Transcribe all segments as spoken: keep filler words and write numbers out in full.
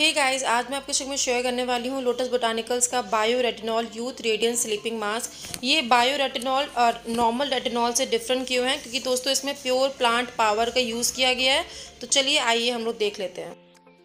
Hey guys, आज मैं आपके साथ में शेयर करने वाली हूँ लोटस बोटानिकल्स का bio retinol youth radiant sleeping mask. ये बायो रेटिनॉल और नॉर्मल रेटिनॉल से डिफरेंट क्यों है? क्योंकि दोस्तों इसमें प्योर प्लांट पावर का यूज़ किया गया है। तो चलिए आइए हम लोग देख लेते हैं।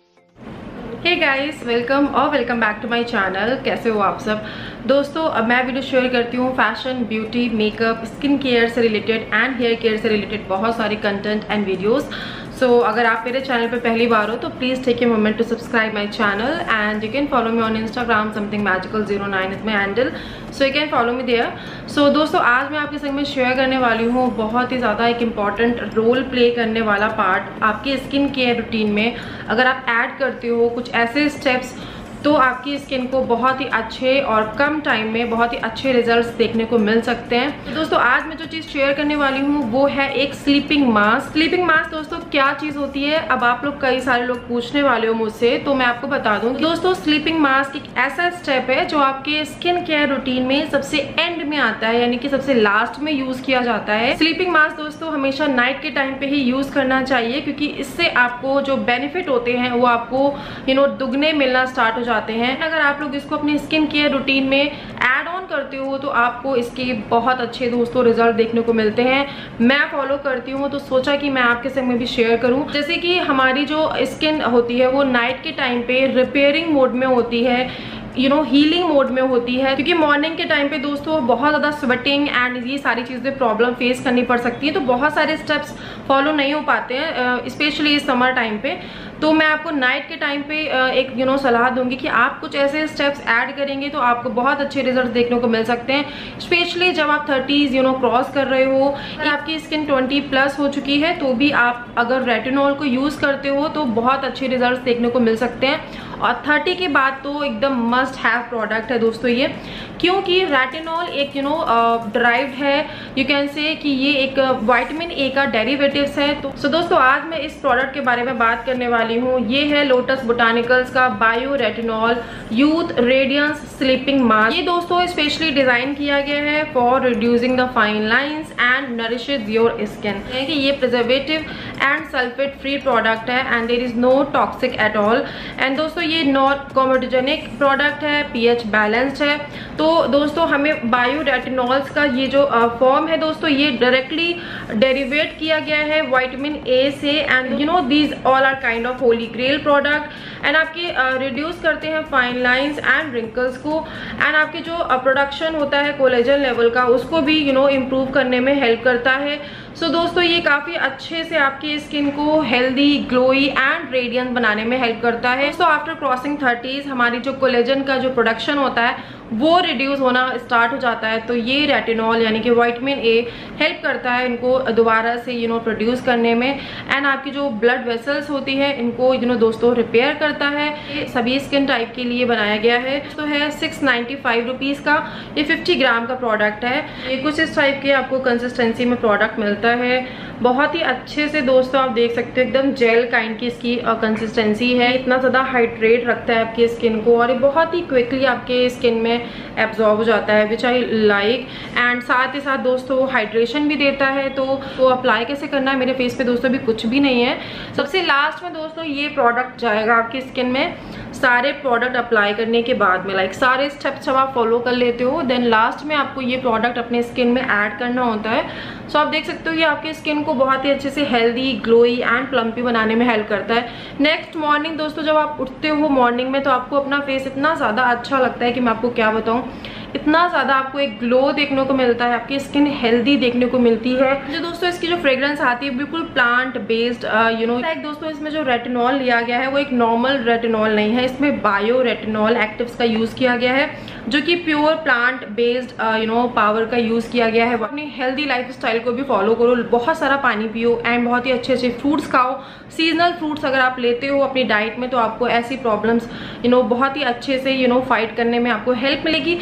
हे गाइस, वेलकम और welcome back to my channel. कैसे हो आप सब दोस्तों? अब मैं वीडियो शेयर करती हूँ fashion, beauty, makeup, skin care से रिलेटेड एंड हेयर केयर से रिलेटेड बहुत सारे content and videos. So so, अगर आप मेरे चैनल पे पहली बार हो तो please take a moment to subscribe my channel and you can follow me on Instagram something magical zero nine is my handle, so you can follow me there. So दोस्तों, आज मैं आपके संग में शेयर करने वाली हूँ बहुत ही ज़्यादा एक इम्पॉर्टेंट रोल प्ले करने वाला पार्ट आपके स्किन केयर रूटीन में। अगर आप ऐड करते हो कुछ ऐसे स्टेप्स तो आपकी स्किन को बहुत ही अच्छे और कम टाइम में बहुत ही अच्छे रिजल्ट्स देखने को मिल सकते हैं। तो दोस्तों, आज मैं जो चीज़ शेयर करने वाली हूँ वो है एक स्लीपिंग मास्क। स्लीपिंग मास्क दोस्तों क्या चीज़ होती है? अब आप लोग कई सारे लोग पूछने वाले हो मुझसे, तो मैं आपको बता दूँ कि दोस्तों स्लीपिंग मास्क एक ऐसा स्टेप है जो आपके स्किन केयर रूटीन में सबसे एंड में आता है, यानी कि सबसे लास्ट में यूज किया जाता है। स्लीपिंग मास्क दोस्तों हमेशा नाइट के टाइम पे ही यूज करना चाहिए, क्योंकि इससे आपको जो बेनिफिट होते हैं वो आपको यू नो दुगने मिलना स्टार्ट हो जाते हैं। अगर आप लोग इसको अपनी स्किन केयर रूटीन में ऐड ऑन करते हो तो आपको इसके बहुत अच्छे दोस्तों रिजल्ट देखने को मिलते हैं। मैं फॉलो करती हूँ तो सोचा कि मैं आपके संग में भी शेयर करूँ। जैसे कि हमारी जो स्किन होती है वो नाइट के टाइम पे रिपेयरिंग मोड में होती है, यू नो हीलिंग मोड में होती है, क्योंकि मॉर्निंग के टाइम पे दोस्तों बहुत ज़्यादा स्वेटिंग एंड ये सारी चीज़ें प्रॉब्लम फेस करनी पड़ सकती है, तो बहुत सारे स्टेप्स फॉलो नहीं हो पाते हैं स्पेशली इस समर टाइम पे। तो मैं आपको नाइट के टाइम पे एक यू नो सलाह दूंगी कि आप कुछ ऐसे स्टेप्स ऐड करेंगे तो आपको बहुत अच्छे रिजल्ट देखने को मिल सकते हैं, स्पेशली जब आप थर्टीज यू नो क्रॉस कर रहे हो या आपकी स्किन ट्वेंटी प्लस हो चुकी है, तो भी आप अगर रेटिनॉल को यूज़ करते हो तो बहुत अच्छे रिजल्ट देखने को मिल सकते हैं। और थर्टी के बाद तो एकदम मस्ट हैव प्रोडक्ट है दोस्तों ये, क्योंकि रेटिनॉल एक यू नो ड्राइव्ड है, यू कैन से कि ये एक विटामिन ए का डेरिवेटिव्स है। तो सो so, दोस्तों आज मैं इस प्रोडक्ट के बारे में बात करने वाली हूँ। ये है लोटस बोटानिकल्स का bio retinol youth radiance sleeping mask. ये दोस्तों स्पेशली डिजाइन किया गया है for reducing the fine lines and nourishes your skin. कि ये preservative and sulphate free product है and there is no toxic at all. And दोस्तों ये नॉट कॉमोडोजेनिक प्रोडक्ट है, पीएच बैलेंस्ड है। तो दोस्तों हमें बायो रेटिनॉल्स का ये जो फॉर्म है दोस्तों ये डायरेक्टली डेरिवेट किया गया है विटामिन ए से, and you know these all are kind of holy grail product and आपके रिड्यूस uh, करते हैं फाइन लाइंस एंड रिंकल्स को, एंड आपके जो प्रोडक्शन uh, होता है कोलेजन लेवल का उसको भी यू नो इम्प्रूव करने में हेल्प करता है। सो so, दोस्तों ये काफ़ी अच्छे से आपकी स्किन को हेल्दी, ग्लोई एंड रेडियंट बनाने में हेल्प करता है। सो आफ्टर क्रॉसिंग थर्टीज हमारी जो कोलेजन का जो प्रोडक्शन होता है वो रिड्यूस होना स्टार्ट हो जाता है, तो ये रेटिनॉल यानी कि विटामिन ए हेल्प करता है इनको दोबारा से यू नो प्रोड्यूस करने में, एंड आपकी जो ब्लड वेसल्स होती है इनको यू नो दोस्तों रिपेयर करता है। ये सभी स्किन टाइप के लिए बनाया गया है। तो है सिक्स नाइन्टी फाइव रुपीज़ का, ये फिफ्टी ग्राम का प्रोडक्ट है। ये कुछ इस टाइप के आपको कंसिस्टेंसी में प्रोडक्ट मिलता है, बहुत ही अच्छे से दोस्तों आप देख सकते हो एकदम जेल काइंड की इसकी कंसिस्टेंसी है। इतना ज़्यादा हाइड्रेट रखता है आपकी स्किन को और ये बहुत ही क्विकली आपके स्किन में एब्जॉर्ब हो जाता है, विच आई लाइक। एंड साथ ही साथ दोस्तों हाइड्रेशन भी देता है। तो वो अप्लाई कैसे करना है मेरे फेस पे दोस्तों भी कुछ भी नहीं है। सबसे लास्ट में दोस्तों ये प्रोडक्ट जाएगा आपकी स्किन में सारे प्रोडक्ट अप्लाई करने के बाद में, लाइक सारे स्टेप्स जब आप फॉलो कर लेते हो देन लास्ट में आपको ये प्रोडक्ट अपने स्किन में ऐड करना होता है। सो आप देख सकते हो ये आपके स्किन को बहुत ही अच्छे से हेल्दी, ग्लोई एंड प्लम्पी बनाने में हेल्प करता है। नेक्स्ट मॉर्निंग दोस्तों जब आप उठते हो मॉर्निंग में तो आपको अपना फेस इतना ज़्यादा अच्छा लगता है कि मैं आपको क्या बताऊँ, इतना ज़्यादा आपको एक ग्लो देखने को मिलता है, आपकी स्किन हेल्दी देखने को मिलती है। जो दोस्तों इसकी जो फ्रेग्रेंस आती है बिल्कुल plant based you know like दोस्तों इसमें जो रेटिनॉल लिया गया है वो एक नॉर्मल रेटिनॉल नहीं है, इसमें बायो रेटिनॉल एक्टिव्स का यूज़ किया गया है जो कि pure plant based you know power का यूज़ किया गया है। अपनी हेल्दी लाइफ स्टाइल को भी फॉलो करो, बहुत सारा पानी पियो एंड बहुत ही अच्छे अच्छे फ्रूट्स खाओ। सीजनल फ्रूट्स अगर आप लेते हो अपनी डाइट में तो आपको ऐसी प्रॉब्लम्स यू नो बहुत ही अच्छे से यू नो फाइट करने में आपको हेल्प मिलेगी। एंड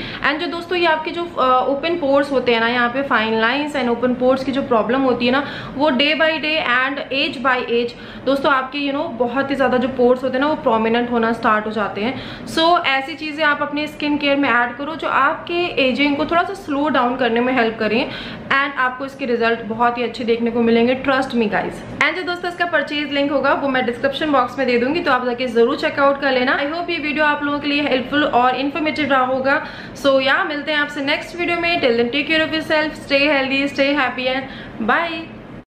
जो दोस्तों ये आपके जो ओपन पोर्स होते हैं ना, यहाँ पे fine lines and open pores की जो प्रॉब्लम होती है ना, वो day by day and age by age दोस्तों आपके यू नो बहुत ही ज़्यादा जो पोर्स होते हैं ना वो प्रोमिनेंट होना स्टार्ट हो जाते हैं। सो so, ऐसी चीज़ें आप अपने स्किन केयर में ऐड करो जो आपके एजिंग को थोड़ा सा स्लो डाउन करने में हेल्प करें एंड आपको इसके रिजल्ट बहुत ही अच्छे देखने को मिलेंगे, ट्रस्ट मी गाइज। एंड जो दोस्तों इसका परचेज लिंक होगा वो मैं डिस्क्रिप्शन बॉक्स में दे दूंगी, तो आप जाके जरूर चेकआउट कर लेना। आई होप ये वीडियो आप लोगों के लिए हेल्पफुल और इन्फॉर्मेटिव रहा होगा। सो या मिलते हैं आपसे नेक्स्ट वीडियो में। Till then take care of yourself, stay healthy, stay happy and bye.